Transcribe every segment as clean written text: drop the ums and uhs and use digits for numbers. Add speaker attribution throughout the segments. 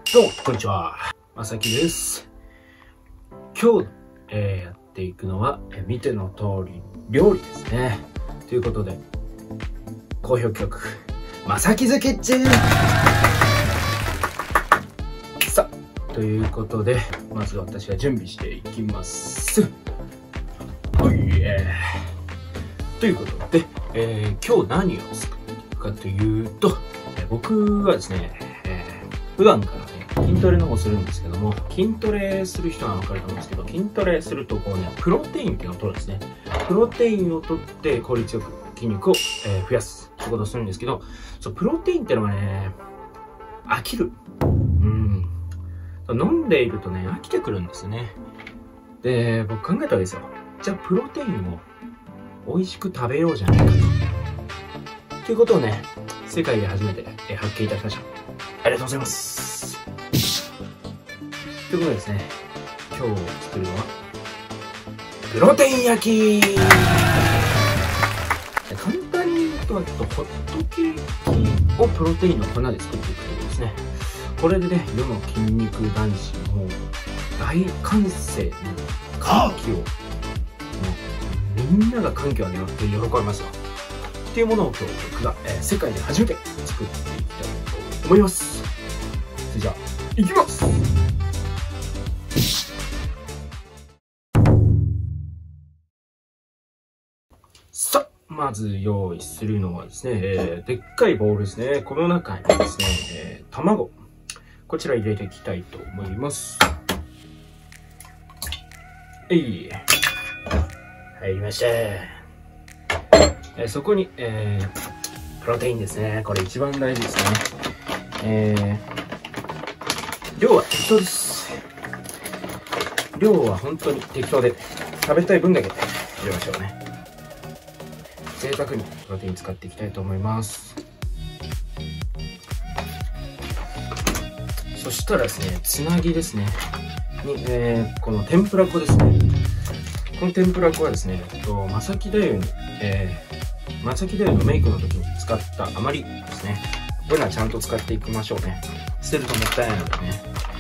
Speaker 1: どうも、こんにちは。まさきです。今日、やっていくのは、見ての通り、料理ですね。ということで、好評企画、まさきズキッチンさあ、ということで、まず私が準備していきます。ということで、今日何を作っていくかというと、僕はですね、普段からね、筋トレの方するんですけども、筋トレする人は分かると思うんですけど、筋トレするとこうね、プロテインっていうのを取るんですね。プロテインを取って効率よく筋肉を増やすってことをするんですけど、そう、プロテインってのはね、飽きる。飲んでいるとね、飽きてくるんですよね。で、僕考えたわけですよ。じゃあ、プロテインを美味しく食べようじゃないかと。ということをね、世界で初めて発見いたしました。ありがとうございます。ということでですね、今日作るのは、プロテイン焼き簡単に言うと、ホットケーキをプロテインの粉で作っていくということですね。これでね、世の筋肉男子も大歓声の歓喜を、みんなが歓喜を上げって喜びますよ。っていうものを今日僕が、世界で初めて作っていきたいと思います。それじゃあ、いきます。さあ、まず用意するのはですね、でっかいボウルですね。この中にですね、卵。こちら入れていきたいと思います。入りました。そこに、プロテインですね。これ一番大事ですね。量は適当です。量は本当に適当で、食べたい分だけ入れましょうね。贅沢にプロテイン使っていきたいと思います。そしたらですね、つなぎですね。に、この天ぷら粉ですね。この天ぷら粉はですね、まさきだよに、まさきだよのメイクの時に使った余りですね。こういうのはちゃんと使っていきましょうね。捨てるともったいないのでね。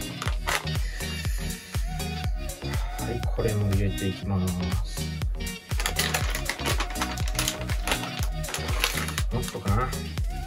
Speaker 1: はい、これも入れていきます。もっとかな。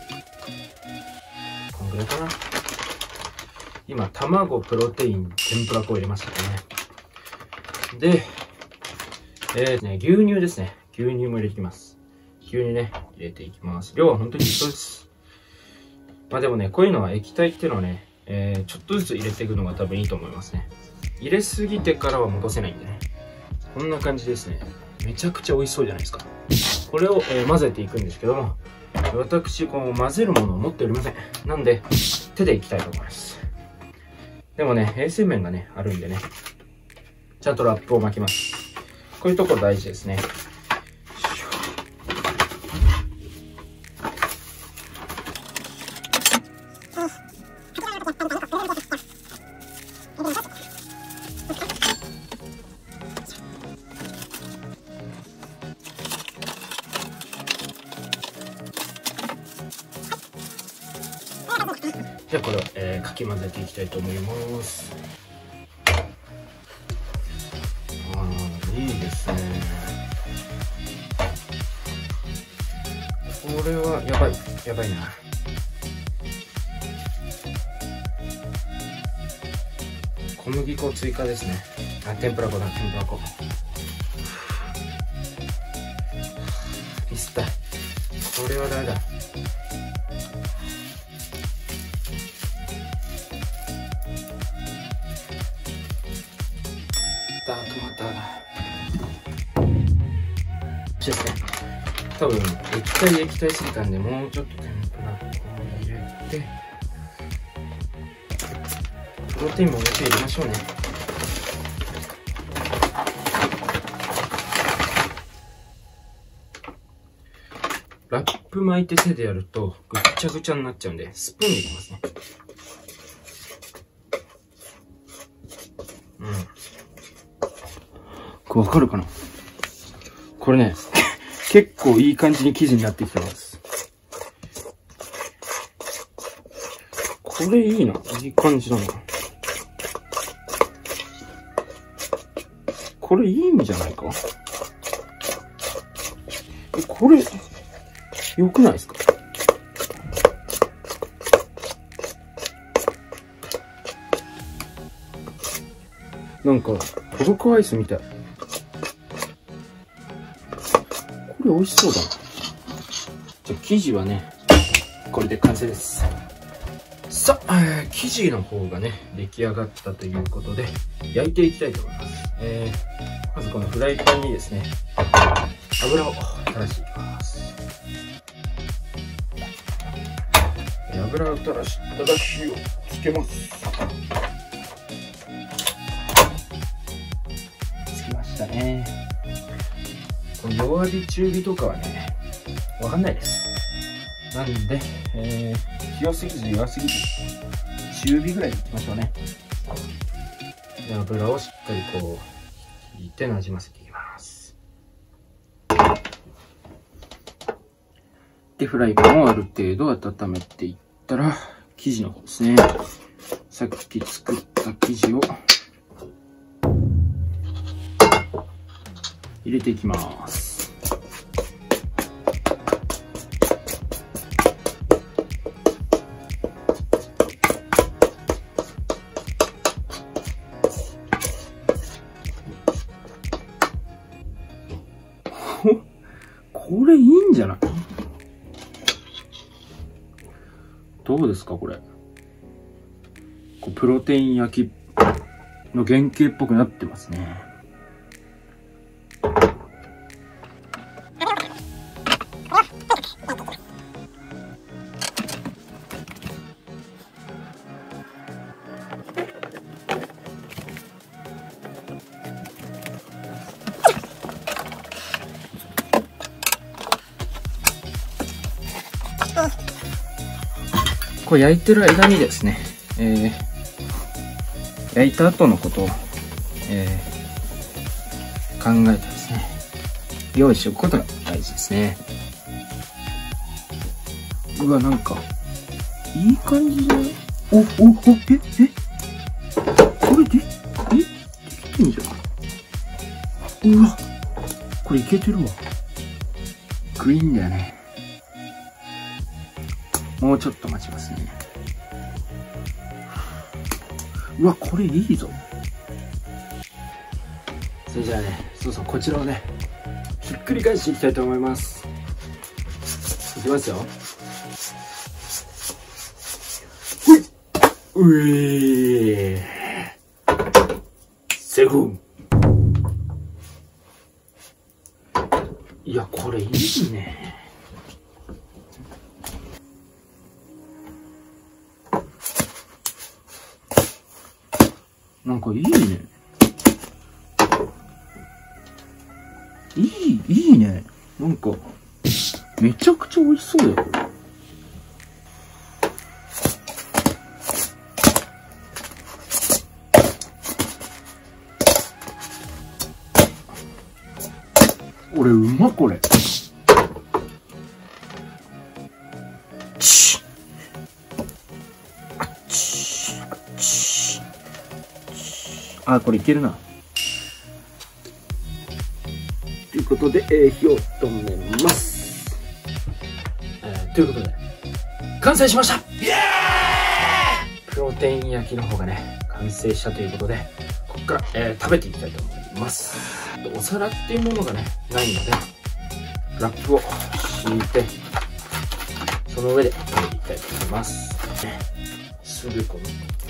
Speaker 1: こんぐらいかな。今、卵、プロテイン、天ぷら粉を入れましたね。で、牛乳ですね。牛乳も入れていきます。牛乳ね、入れていきます。量は本当に一緒です。まあでもね、こういうのは液体っていうのはね、ちょっとずつ入れていくのが多分いいと思いますね。入れすぎてからは戻せないんでね。こんな感じですね。めちゃくちゃ美味しそうじゃないですか。これを、混ぜていくんですけども、私、こう混ぜるものを持っておりません。なんで、手でいきたいと思います。でもね、衛生面がね、あるんでね、ちゃんとラップを巻きます。こういうところ大事ですね。じゃあこれを、かき混ぜていきたいと思います。いいですね。これはやばいな。小麦粉追加ですね。天ぷら粉だ、天ぷら粉。ミスった。これはダメだ。トマトですね。多分液体すぎたんで、もうちょっと天ぷら粉を入れて、プロテインも入れましょうね。ラップ巻いて手でやるとぐっちゃぐちゃになっちゃうんで、スプーンでいきますね。わかるかな？これね、結構いい感じに生地になってきてます。ここれいいな。いい感じだな。これいいんじゃないか？これ、良くないですか？なんか、トルコアイスみたい。これ美味しそうだな。じゃあ、生地はね、これで完成です。さあ、生地の方がね、出来上がったということで、焼いていきたいと思います。まずこのフライパンにですね、油を垂らしていきます。油を垂らしたら火をつけます。つきましたね。この弱火中火とかはね、わかんないです。なんで、強すぎず弱すぎず中火ぐらいでいきましょうね。で、油をしっかりこう引いてなじませていきます。で、フライパンをある程度温めていったら、生地の方ですね。さっき作った生地を入れていきます。これいいんじゃない？どうですかこれ。プロテイン焼きの原型っぽくなってますね。これ焼いてる間にですね、焼いた後のことを、考えてですね、用意しておくことが大事ですね。うわ、なんか、いい感じだよ。これできてんじゃん。うわ、これいけてるわ。グイーンだよね。もうちょっと待ちますね。うわ、これいいぞ。それじゃあね、そうこちらをね、ひっくり返していきたいと思います。いきますよ。セブン。いや、これいいね。なんかいいね。いいね。なんか、めちゃくちゃ美味しそうだよ、これ。俺、うま、これ。あ、これいけるな。ということで、火を止めます。ということで、完成しました。イエーイ！プロテイン焼きの方がね、完成したということで、ここから、食べていきたいと思います。お皿っていうものがね、ないので、ラップを敷いて、その上で食べていきたいと思います。すぐこの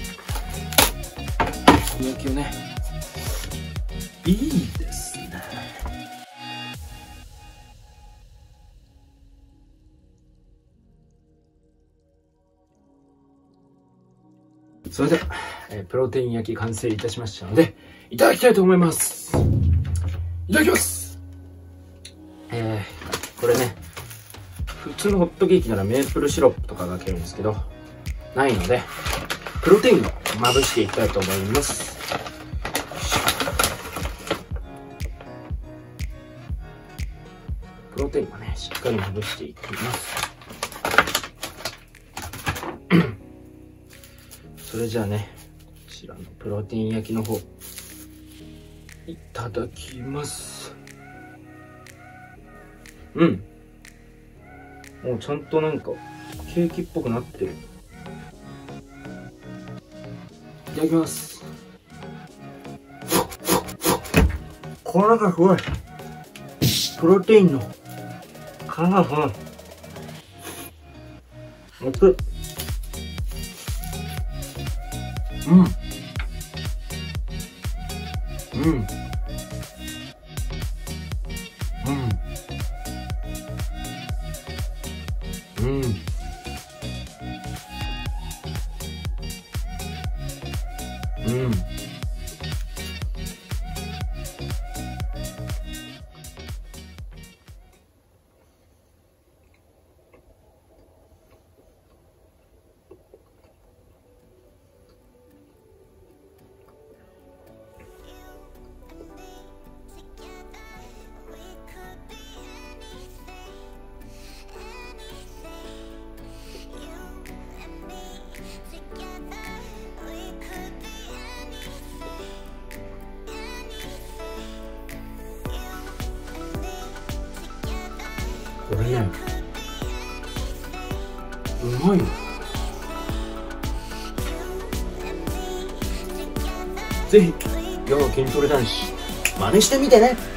Speaker 1: 焼きをね、いいですね。それでは、プロテイン焼き完成いたしましたので、いただきたいと思います。いただきます。これね、普通のホットケーキならメープルシロップとかがけるんですけど、ないので、プロテインをまぶしていきたいと思います。プロテインをね、しっかりまぶしていきます。 それじゃあね、こちらのプロテイン焼きの方いただきます。うん、もうちゃんとなんかケーキっぽくなってる。いただきます。この中すごいプロテインの感がすごい。熱い。うん。うん。うん。うん。うん。これね、うまいよ。ぜひ世の筋トレ男子真似してみてね。